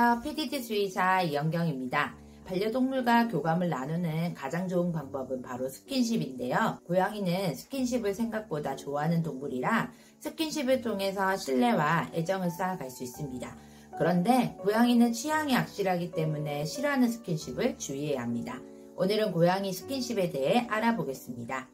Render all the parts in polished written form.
안녕하세요. PDG 수의사 이영경입니다. 반려동물과 교감을 나누는 가장 좋은 방법은 바로 스킨십인데요. 고양이는 스킨십을 생각보다 좋아하는 동물이라 스킨십을 통해서 신뢰와 애정을 쌓아갈 수 있습니다. 그런데 고양이는 취향이 악실하기 때문에 싫어하는 스킨십을 주의해야 합니다. 오늘은 고양이 스킨십에 대해 알아보겠습니다.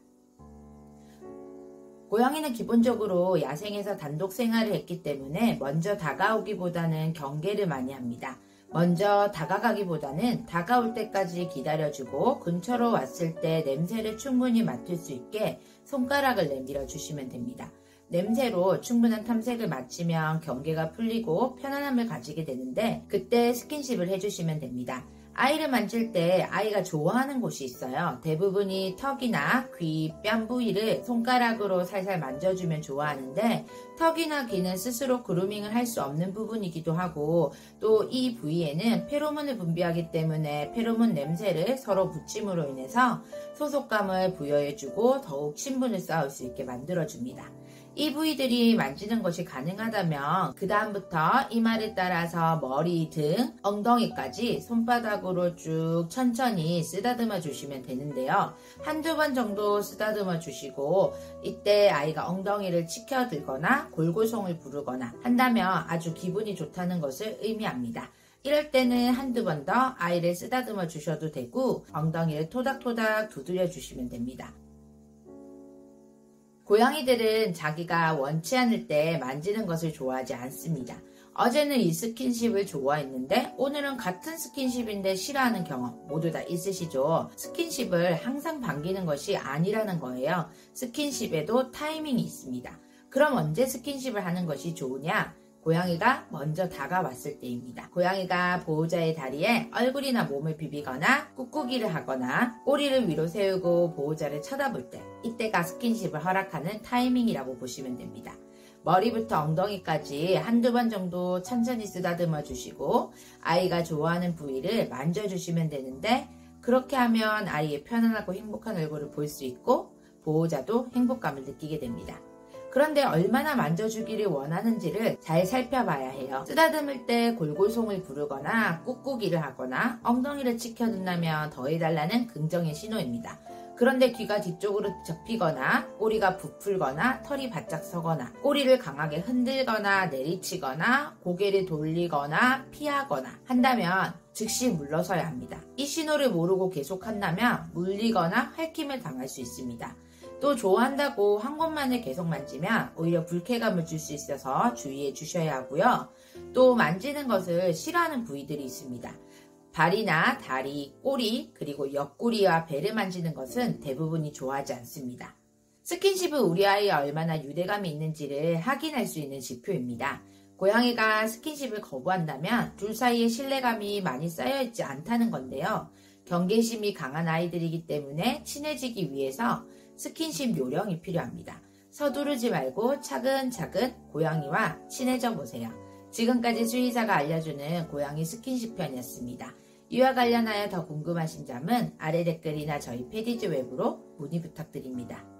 고양이는 기본적으로 야생에서 단독 생활을 했기 때문에 먼저 다가오기보다는 경계를 많이 합니다. 먼저 다가가기보다는 다가올 때까지 기다려주고 근처로 왔을 때 냄새를 충분히 맡을 수 있게 손가락을 내밀어 주시면 됩니다. 냄새로 충분한 탐색을 마치면 경계가 풀리고 편안함을 가지게 되는데 그때 스킨십을 해주시면 됩니다. 아이를 만질 때 아이가 좋아하는 곳이 있어요. 대부분이 턱이나 귀, 뺨 부위를 손가락으로 살살 만져주면 좋아하는데 턱이나 귀는 스스로 그루밍을 할 수 없는 부분이기도 하고 또 이 부위에는 페로몬을 분비하기 때문에 페로몬 냄새를 서로 붙임으로 인해서 소속감을 부여해주고 더욱 친분을 쌓을 수 있게 만들어줍니다. 이 부위들이 만지는 것이 가능하다면 그 다음부터 이마를 따라서 머리, 등, 엉덩이까지 손바닥으로 쭉 천천히 쓰다듬어 주시면 되는데요. 한두 번 정도 쓰다듬어 주시고 이때 아이가 엉덩이를 치켜들거나 골골송을 부르거나 한다면 아주 기분이 좋다는 것을 의미합니다. 이럴 때는 한두 번 더 아이를 쓰다듬어 주셔도 되고 엉덩이를 토닥토닥 두드려 주시면 됩니다. 고양이들은 자기가 원치 않을 때 만지는 것을 좋아하지 않습니다. 어제는 이 스킨십을 좋아했는데 오늘은 같은 스킨십인데 싫어하는 경험 모두 다 있으시죠? 스킨십을 항상 반기는 것이 아니라는 거예요. 스킨십에도 타이밍이 있습니다. 그럼 언제 스킨십을 하는 것이 좋으냐? 고양이가 먼저 다가왔을 때입니다. 고양이가 보호자의 다리에 얼굴이나 몸을 비비거나 꾹꾹이를 하거나 꼬리를 위로 세우고 보호자를 쳐다볼 때 이때가 스킨십을 허락하는 타이밍이라고 보시면 됩니다. 머리부터 엉덩이까지 한두 번 정도 천천히 쓰다듬어 주시고 아이가 좋아하는 부위를 만져주시면 되는데 그렇게 하면 아이의 편안하고 행복한 얼굴을 볼 수 있고 보호자도 행복감을 느끼게 됩니다. 그런데 얼마나 만져주기를 원하는지를 잘 살펴봐야 해요. 쓰다듬을 때 골골송을 부르거나 꾹꾹이를 하거나 엉덩이를 치켜든다면 더 해달라는 긍정의 신호입니다. 그런데 귀가 뒤쪽으로 접히거나 꼬리가 부풀거나 털이 바짝 서거나 꼬리를 강하게 흔들거나 내리치거나 고개를 돌리거나 피하거나 한다면 즉시 물러서야 합니다. 이 신호를 모르고 계속한다면 물리거나 핥힘을 당할 수 있습니다. 또 좋아한다고 한 곳만을 계속 만지면 오히려 불쾌감을 줄 수 있어서 주의해 주셔야 하고요. 또 만지는 것을 싫어하는 부위들이 있습니다. 발이나 다리, 꼬리, 그리고 옆구리와 배를 만지는 것은 대부분이 좋아하지 않습니다. 스킨십은 우리 아이에 얼마나 유대감이 있는지를 확인할 수 있는 지표입니다. 고양이가 스킨십을 거부한다면 둘 사이에 신뢰감이 많이 쌓여있지 않다는 건데요. 경계심이 강한 아이들이기 때문에 친해지기 위해서 스킨십 요령이 필요합니다. 서두르지 말고 차근차근 고양이와 친해져 보세요. 지금까지 수의사가 알려주는 고양이 스킨십 편이었습니다. 이와 관련하여 더 궁금하신 점은 아래 댓글이나 저희 PDG 웹으로 문의 부탁드립니다.